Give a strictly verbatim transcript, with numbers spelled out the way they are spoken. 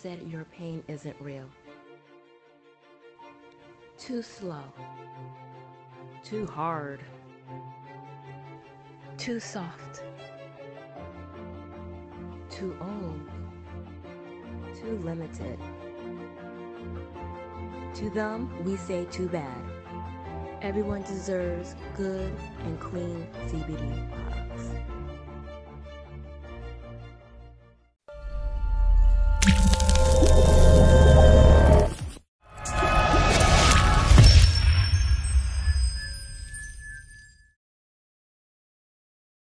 said your pain isn't real. Too slow. Too hard. Too soft. Too old. Too limited. To them, we say too bad. Everyone deserves good and clean C B D products.